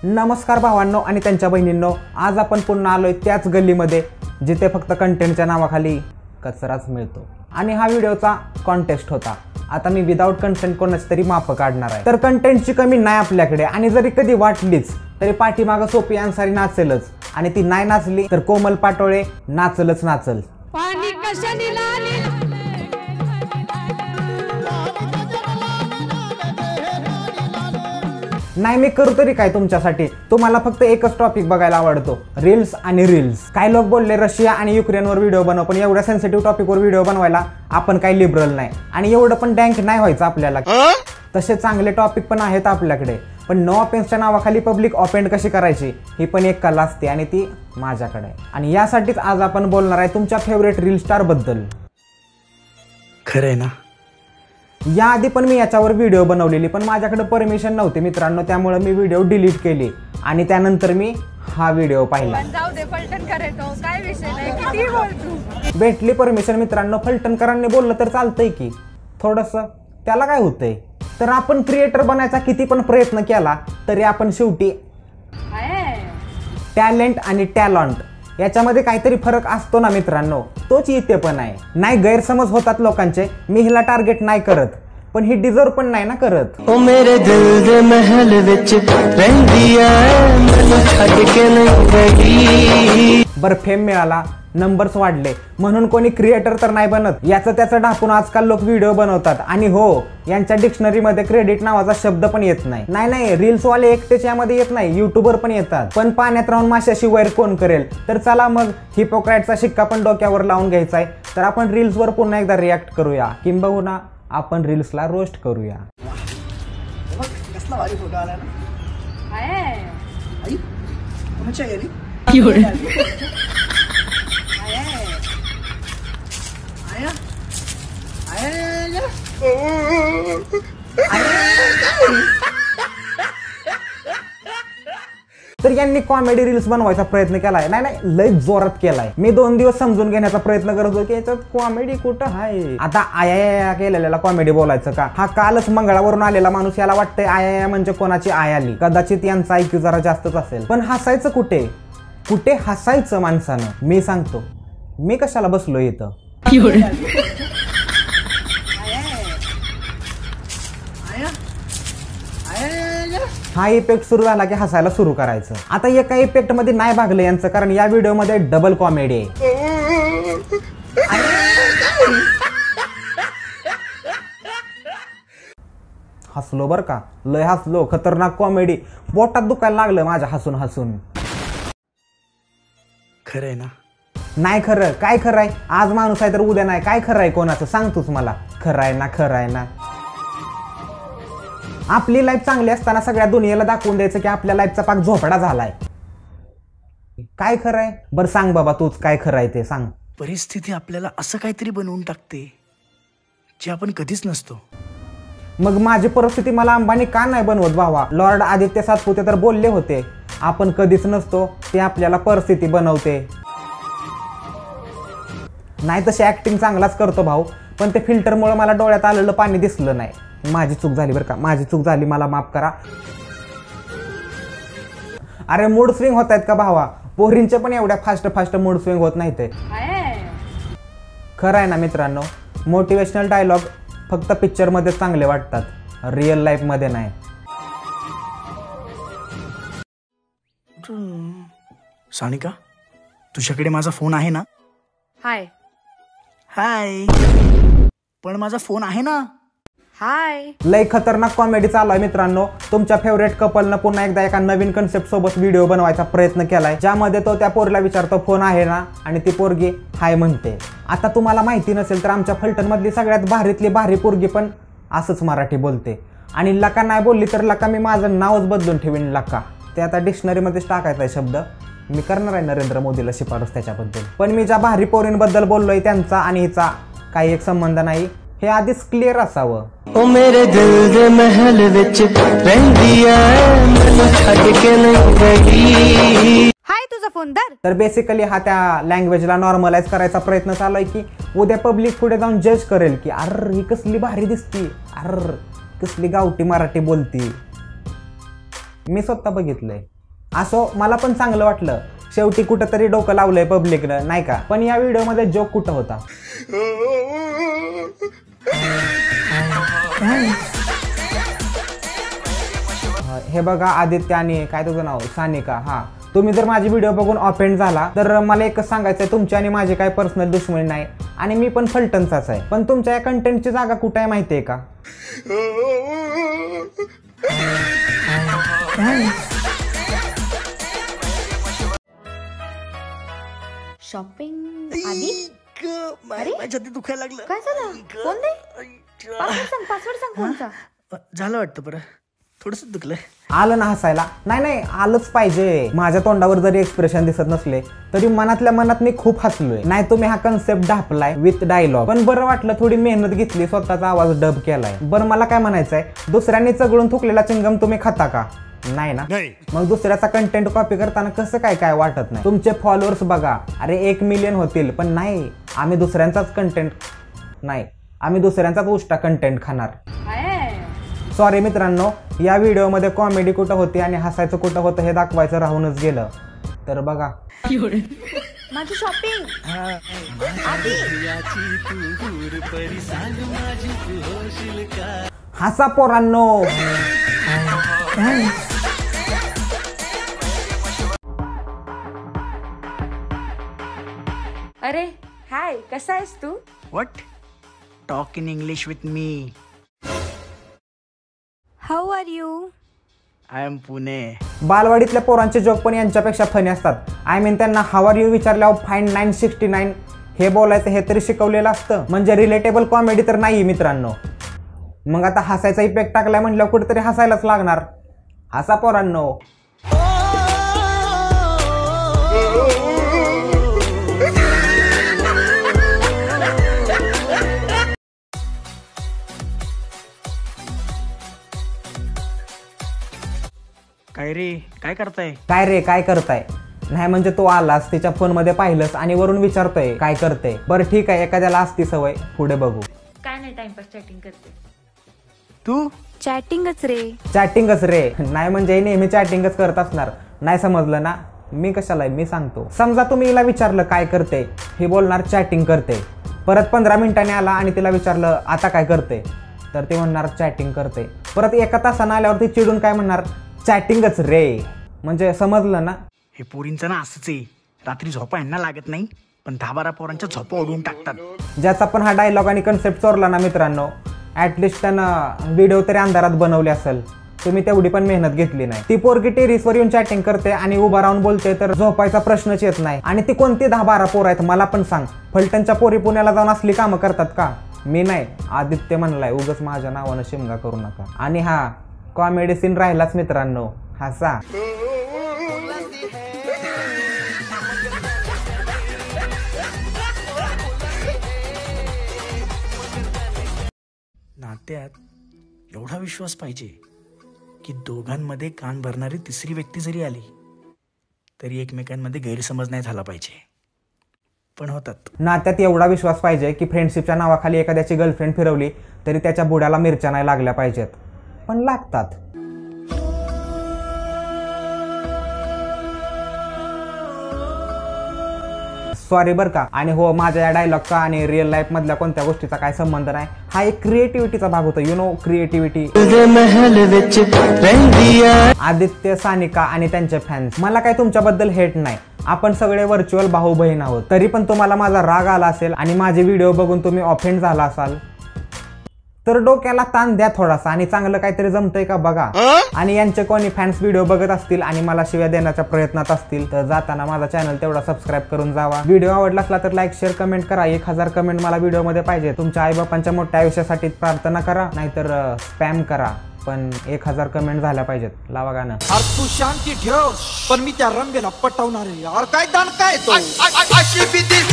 नमस्कार भावांनो आणि त्यांच्या बहिणींनो, आज आपण पुन्हा आलोय त्याच गल्लीमध्ये जिथे फक्त कंटेंटच्या नावाखाली कचराच मिळतो। आणि हा व्हिडिओचा कॉन्टेस्ट होता। आता मी विदाउट कंटेंट कोणाच तरी माप काढणार आहे। तर कंटेंटची कमी नाही आपल्याकडे, आणि जरी कधी वाटलीच तरी पाठीमागं सोफी अन्सारी नाचेलच, आणि ती नाही नाचली तर कोमल पाटोळे नाचलच नाचल। पाणी कशाने लाली नाही मी करू तरी काय तुमच्यासाठी। तुम्हाला फक्त एकच टॉपिक बघायला आवडतो, रील्स आणि रील्स। काही लोक बोलले रशिया आणि युक्रेनवर व्हिडिओ बनव, पण एवढ्या सेन्सिटिव्ह टॉपिकवर व्हिडिओ बनवायला आपण काही लिबरल नाही, आणि एवढं पण डँक नाही व्हायचं आपल्याला। तसे चांगले टॉपिक पण आहेत आपल्याकडे, पण नो ऑफेन्सच्या नावाखाली पब्लिक ऑफेंड कशी करायची ही पण एक कला असते, आणि ती माझ्याकडे आहे। आणि यासाठीच आज आपण बोलणार आहे तुमच्या फेवरेट रील स्टार बद्दल। खरं आहे ना? याआधी पण मी याच्यावर व्हिडिओ बनवलेली, पण माझ्याकडे परमिशन नव्हती मित्रांनो, त्यामुळे मी व्हिडिओ डिलीट केली, आणि त्यानंतर मी हा व्हिडिओ पाहिला। जाऊ दे, पलटण करायचो काय विषय नाही, किती बोलतो। भेटली परमिशन मित्रांनो, फलटणकरांनी बोललं तर चालतंय की, थोडंसं त्याला काय होतंय। तर आपण क्रिएटर बनायचा किती पण प्रयत्न केला तरी आपण शेवटी टॅलेंट आणि टॅलेंट याच्यामध्ये काहीतरी फरक असतो ना मित्रांनो, तोच इथे पण आहे। नाही गैरसमज होतात लोकांचे, मी हिला टार्गेट नाही करत, पण ही डिझर्व पण नाही ना करत। ओ मेरे दिल दे महल विच रहंदी ऐ मैनू छड्ड के नहीं गई। बर फेम मिळाला, नंबर्स वाढले म्हणून कोणी क्रिएटर तर नाही बनत, याचं त्याचं ढापून आजकाल लोक व्हिडिओ बनवतात। आणि हो, यांच्या डिक्शनरीमध्ये क्रेडिट नावाचा शब्द पण येत नाही। नाही रील्स वाले एकटेच यामध्ये येत नाही, युट्यूबर पण येतात। पण पाण्यात राहून माशाशी वैर कोण करेल? तर चला मग हिपोक्रेटचा शिक्का पण डोक्यावर लावून घ्यायचा आहे, तर आपण रील्सवर पुन्हा एकदा रिॲक्ट करूया, किंबहुना आपण रील्सला रोस्ट करूया। कसला भारी फोटो आला ना? आई कोणाच्या गेली? तर यांनी कॉमेडी रील्स बनवायचा प्रयत्न केलाय, नाही लय जोरात केलाय। मी 2 दिवस समजून घेण्याचा प्रयत्न करत होतो की याच्यात कॉमेडी कुठं आहे। आता आया केलेल्याला कॉमेडी बोलायचं का? हा कालच मंगळावरून आलेला माणूस, याला वाटतंय आया म्हणजे कोणाची आय आली। कदाचित यांचा IQ जरा जास्तच असेल, पण हसायचं कुठे कुठे हसायचं माणसानं? मी सांगतो, मी कशाला बसलो इथं। हा इफेक्ट सुरू झाला की हसायला सुरू करायचं। आता एका इफेक्ट मध्ये नाही भागलं यांचं, कारण या व्हिडिओ मध्ये डबल कॉमेडी आहे। हसलो बर का, लय हसलो, खतरनाक कॉमेडी, पोटात दुखायला लागलं माझ्या हसून हसून। खरं आहे ना? नाही खरं, काय खरं आहे? आज माणूस आहे तर उद्या नाही, काय खरं आहे कोणाचं सांग तूच मला। खरं आहे ना, खरं आहे ना। आपली लाईफ चांगली असताना सगळ्या दुनियेला दाखवून द्यायचं की आपल्या लाईफचा पाक झोपडा झालाय। काय खरं आहे? बरं सांग बाबा तूच, काय खरं आहे ते सांग। परिस्थिती आपल्याला असं काहीतरी बनवून टाकते जे आपण कधीच नसतो। मग माझी परिस्थिती मला अंबानी का नाही बनवत भावा? लॉर्ड आदित्य सातपुते तर बोलले होते, आपण कधीच नसतो, ते आपल्याला परिस्थिती बनवते। नाही तशी ऍक्टिंग चांगलाच करतो भाऊ, पण ते फिल्टरमुळे मला डोळ्यात आलेलं पाणी दिसलं नाही। माझी चूक झाली बरं का, माझी चूक झाली, मला माफ करा। अरे मूड स्विंग होत आहेत का भावा? पोरींचे पण एवढ्या फास्ट मूड स्विंग होत नाही ते। खरं आहे ना मित्रांनो, मोटिवेशनल डायलॉग फक्त पिक्चर मध्ये चांगले वाटतात, रिअल लाईफ मध्ये नाही। सानिका, तुझ्याकडे माझा फोन आहे ना? हाय हाय, पण माझा फोन आहे ना? हाय। लय खतरनाक कॉमेडी चालू आहे मित्रांनो। तुमच्या फेवरेट कपलनं पुन्हा एकदा एका नवीन कन्सेप्ट सोबत व्हिडिओ बनवायचा प्रयत्न केलाय, ज्यामध्ये तो त्या पोरीला विचारतो फोन आहे ना, आणि ती पोरगी हाय म्हणते। आता तुम्हाला माहिती नसेल तर आमच्या फलटण मधली सगळ्यात भारीतली भारी पोरगी पण असंच मराठी बोलते, आणि लका नाही बोलली तर लका मी माझं नावच बदलून ठेवीन लका। ते आता डिक्शनरीमध्येच टाकायचा आहे शब्द, मी करणार आहे नरेंद्र मोदीला शिफारस त्याच्याबद्दल। पण मी ज्या भारी पोरींबद्दल बोललोय त्यांचा आणि हिचा काही एक संबंध नाही, हे आधीच क्लिअर असावं। ओ मेरे दिल दे महल विच रहंदी ऐ मैनू छड्ड के नहीं गई। हाय, तुझा फोन धर। तर बेसिकली हा त्या लँग्वेजला नॉर्मलाइज करायचा प्रयत्न चालू आहे की उद्या पब्लिक पुढे जाऊन जज करेल की अरे ही कसली भारी दिसती, अरे कसली गावठी मराठी बोलती। मी स्वतः बघितलंय. असो, मला पण चांगलं वाटलं. शेवटी कुठंतरी डोकं लावलंय पब्लिकनं, नाही का. पण या व्हिडिओमध्ये जोक कुठं होता? हे बघा, आदित्य आणि काय तुझं नाव, सानिका. हा, तुम्ही जर माझी व्हिडिओ बघून ऑफेंड झाला तर मला एकच सांगायचंय, तुमची आणि माझी काय पर्सनल दुश्मनी नाही आणि मी पण फलटणचाच आहे. पण तुमच्या या कंटेंटची जागा कुठे आहे माहितीये का? शॉपिंग आधी माझ्या छाती दुखायला लागलं. काय झालं? फोन दे. पासवर्ड सांग फोनचा. झालं वाटतं बरं, थोडस दुखलंय. आलं ना हसायला? नाही, आलंच पाहिजे. माझ्या तोंडावर जरी एक्सप्रेशन दिसत नसले तरी मनातल्या मनात मी खूप हसलोय. नाही, तुम्ही हा कन्सेप्ट ढापलाय विथ डायलॉग. पण बरं वाटलं, थोडी मेहनत घेतली, स्वतःचा आवाज डब केलाय. बरं, मला काय म्हणायचंय, दुसऱ्यांनी चगळून थुकलेला चिंगम तुम्ही खाता का? नाही ना. मग दुसऱ्याचा कंटेंट कॉपी करताना कसं काय वाटत नाही? तुमचे फॉलोअर्स बघा, अरे 1 मिलियन होतील, पण नाही, आम्ही दुसऱ्यांचाच कंटेंट नाही, आम्ही दुसऱ्यांचाच उष्टा कंटेंट खाणार. सॉरी मित्रांनो, या व्हिडिओमध्ये कॉमेडी कुठं होती आणि हसायचं कुठं होतं हे दाखवायचं राहूनच गेलं. तर बघा, माझी शॉपिंग हसा पोरांनो. अरे हाय, कसा आहेस तू? What? Talk in English with me. How are you? I am Pune. बालवाडीतल्या पोरांचे जोक पण यांच्यापेक्षा फनी असतात. आय मीन, त्यांना हाऊ आर यू विचारल्यावर फाईन 969 हे बोलायचं हे तरी शिकवलेलं असतं. म्हणजे रिलेटेबल कॉमेडी तर नाही मित्रांनो. मग आता हसायचा इफेक्ट टाकलाय म्हणल्यावर कुठेतरी हसायलाच लागणार. हसा पोरांनो. काय करताय? नाही म्हणजे तू आलास, तिच्या फोन मध्ये पाहिलंस आणि वरून विचारतोय काय करते. बरं ठीक आहे, एखाद्याला असती सवय, पुढे बघू. काय नाही, टाइमपास चॅटिंग करते. तू? चॅटिंगच रे. नाही म्हणजे नेहमी चॅटिंगच करत असणार. नाही समजलं ना? मी कशाला, मी सांगतो. समजा तुम्ही हिला विचारलं काय करते, ही बोलणार चॅटिंग करते. परत 15 मिनिटांनी आला आणि तिला विचारलं आता काय करते, तर ती म्हणणार चॅटिंग करते. परत 1 तासानं आल्यावर ती चिडून काय म्हणणार, चॅटिंगच रे. म्हणजे समजलं ना? हे पोरींचं ना असंच आहे, रात्री झोपा यांना लागत नाही, पण 10-12 पोरांच्या झोपा ओढून टाकतात. ज्याचा पण हा डायलॉग आणि कन्सेप्ट चोरला ना मित्रांनो, ऍटलिस्ट त्यानं व्हिडिओ तरी अंधारात बनवले असेल. तुम्ही तेवढी पण मेहनत घेतली नाही. ती पोरगी टेरिसवर येऊन चॅटिंग करते आणि उभा राहून बोलते तर झोपायचा प्रश्नच येत नाही. आणि ती कोणती 10-12 पोरं आहेत मला पण सांग. फलटणच्या पोरी पुण्याला जाऊन असली कामं करतात का? मी नाही, आदित्य म्हणलाय. उगाच माझ्या नावानं शिमगा करू नका. आणि हा कॉमेडी सीन राहिलाच मित्रांनो, हसा. नात्यात एवढा विश्वास पाहिजे की दोघांमध्ये कान भरणारी तिसरी व्यक्ती जरी आली तरी एकमेकांमध्ये गैरसमज नाही झाला पाहिजे, पण होतात. नात्यात एवढा विश्वास पाहिजे की फ्रेंडशिपच्या नावाखाली एखाद्याची गर्लफ्रेंड फिरवली तरी त्याच्या बुडाला मिरच्या नाही लागल्या पाहिजेत, पण लागतात. सॉरी बरं का. आणि हो, माझ्या या डायलॉगचा आणि रिअल लाईफ मधल्या कोणत्या गोष्टीचा काय संबंध नाही. हा एक क्रिएटिव्हिटीचा भाग होता. You know, creativity. Aditya, Sanika आणि त्यांचे फॅन्स, मला काय तुमच्याबद्दल हेट नाही. आपण सगळे व्हर्च्युअल भाऊ बहीण आहोत. तरी पण तुम्हाला माझा राग आला असेल आणि माझे व्हिडिओ बघून तुम्ही ऑफेंड झाला असाल तर डोक्याला ताण द्या थोडासा आणि चांगलं काहीतरी जमतंय का बघा. आणि यांचे कोणी फॅन्स व्हिडिओ बघत असतील आणि मला शिव्या देण्याच्या प्रयत्नात असतील तर जाताना माझा चॅनल तेवढा सबस्क्राईब करून जावा. व्हिडिओ आवडला असला तर लाईक, शेअर, कमेंट करा. 1000 कमेंट मला व्हिडिओ मध्ये पाहिजे. तुमच्या आईबापांच्या मोठ्या आयुष्यासाठी प्रार्थना करा, नाहीतर स्पॅम करा, पण 1000 कमेंट झाल्या पाहिजेत. लावा गाणं. तू शांती ठेव, पण मी त्या रंगेला पटवणार आहे. काय दान काय तो